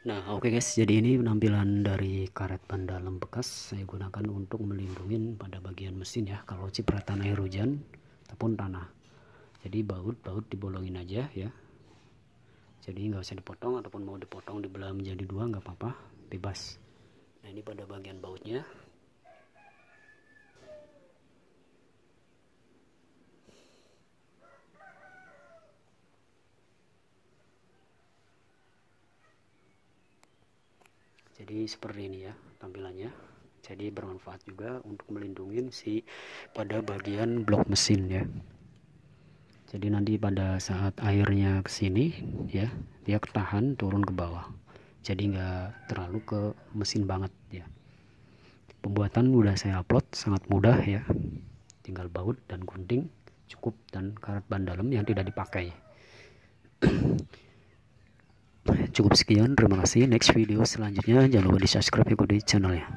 Nah, oke guys, jadi ini penampilan dari karet ban dalam bekas saya gunakan untuk melindungi pada bagian mesin ya, kalau cipratan air hujan ataupun tanah. Jadi baut dibolongin aja ya. Jadi nggak usah dipotong, ataupun mau dipotong dibelah menjadi dua nggak apa-apa, bebas. Nah, ini pada bagian bautnya. Jadi seperti ini ya tampilannya. Jadi bermanfaat juga untuk melindungi si pada bagian blok mesin ya. Jadi nanti pada saat airnya ke sini ya, dia ketahan turun ke bawah. Jadi nggak terlalu ke mesin banget ya. Pembuatan udah saya upload, sangat mudah ya. Tinggal baut dan gunting cukup, dan karet ban dalam yang tidak dipakai. Cukup sekian, terima kasih. Next video selanjutnya jangan lupa di subscribe, ikuti channelnya.